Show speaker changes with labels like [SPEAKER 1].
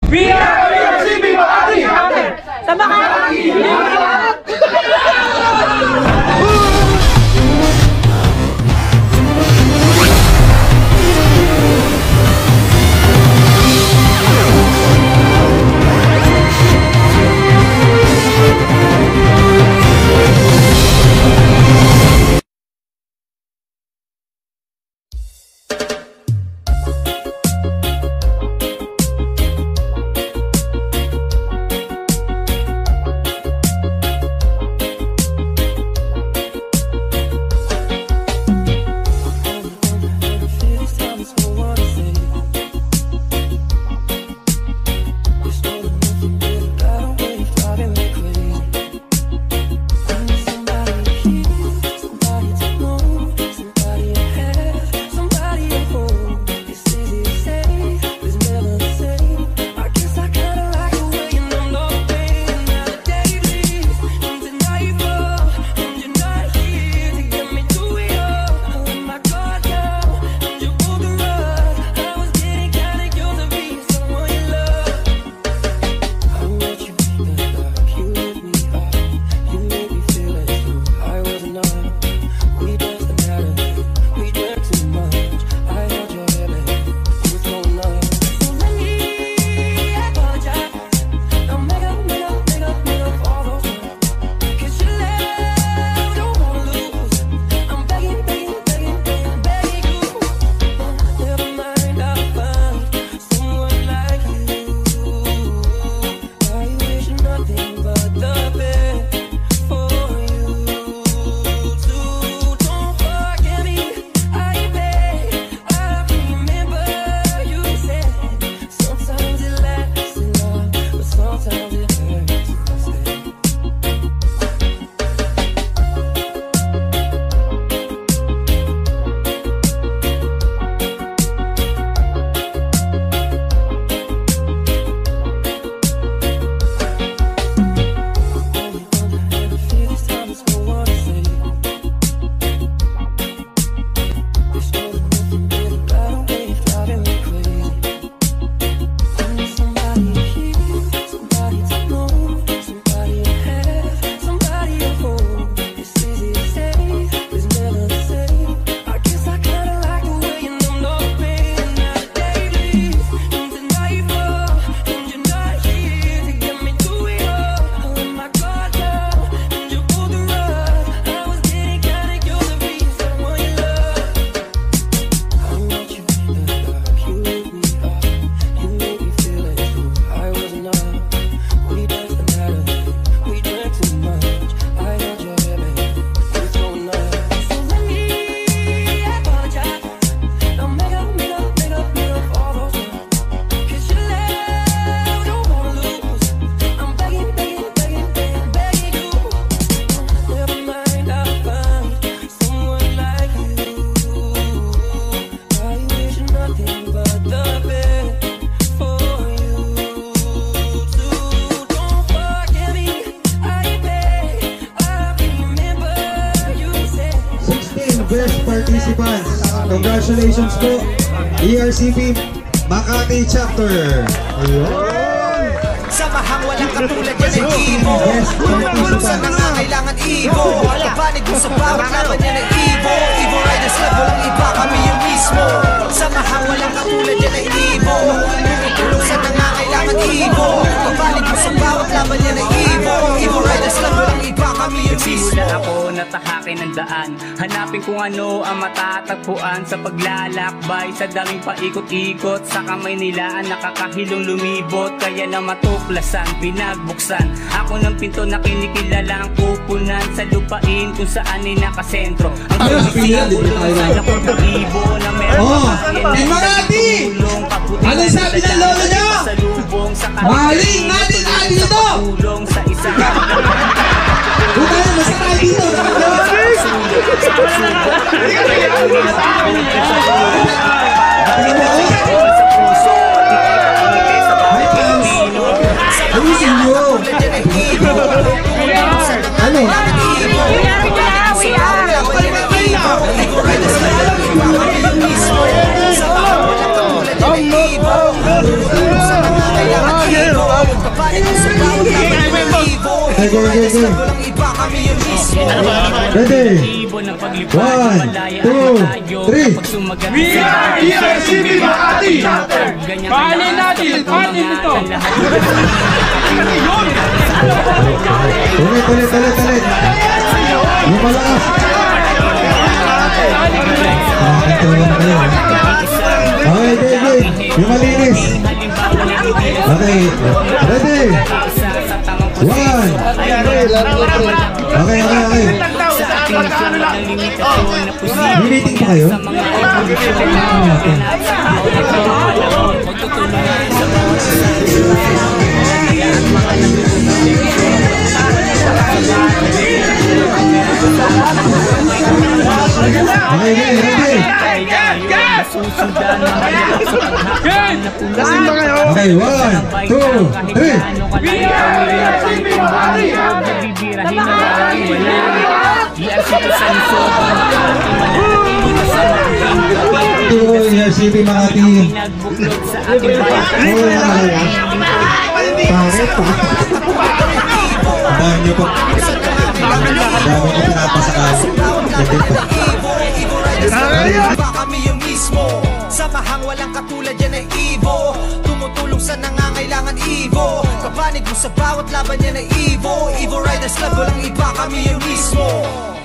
[SPEAKER 1] We are ERCP Makati! Sa Makati!
[SPEAKER 2] Best participants. Congratulations po, ERCP Makati Chapter. Ayun.
[SPEAKER 3] Samahang walang katulad yan ng EVO. Tumutulong sa nangangailangan EVO. Kapanig mo sa bawat laban yan ng EVO. EVO Riders Club, walang iba, kami yung mismo. Samahang walang katulad yan ng EVO. Tumutulong sa nangangailangan EVO. Kapanig mo sa bawat laban yan ng EVO. EVO Riders Club, walang iba, kami yung mismo.
[SPEAKER 4] Simulan ako natahakin ng daan, hanapin kung ano ang matatagpuan sa paglalakbay sa daming paikot-ikot. Sa kamay nila ang nakakahilong lumibot, kaya na matuklasan, pinagbuksan ako ng pinto na kinikilala ang kupunan sa lupain kung saan ay nakasentro. Ang pagsisimulong sa lakot ng ibo na meron
[SPEAKER 2] Makati! Ano sabi ng lolo nyo? Maling natin natin ito!
[SPEAKER 4] Sa isang
[SPEAKER 2] Buta na, basta tayo dito! Ayusin nyo! Ano?
[SPEAKER 3] EVO Riders Club, walang iba, kami yung mismo.
[SPEAKER 2] Ready?
[SPEAKER 4] Ibo ng paglipad,
[SPEAKER 2] 1, 2, 3.
[SPEAKER 1] We are ERCP Makati! Pahalin natin! Pahalin ito!
[SPEAKER 2] Ulit. Yung malakas. Nakakatuwa na kayo. Okay. Yung malinis. Okay. Ready? 1. Okay. May meeting pa kayo? Okay, ready? Okay, 1, 2, 3.
[SPEAKER 1] We are ERCP Makati!
[SPEAKER 2] ERCP Makati. Pangit pa. Dahil niyo po. Dahil ko pinapasakal.
[SPEAKER 3] Kami yung mismo. Samahang walang katulad yan ay EVO. Tumutulong sa nangangailangan EVO. Kapanig mo sa bawat laban yan ay EVO. EVO Riders Club, walang iba, kami yung mismo.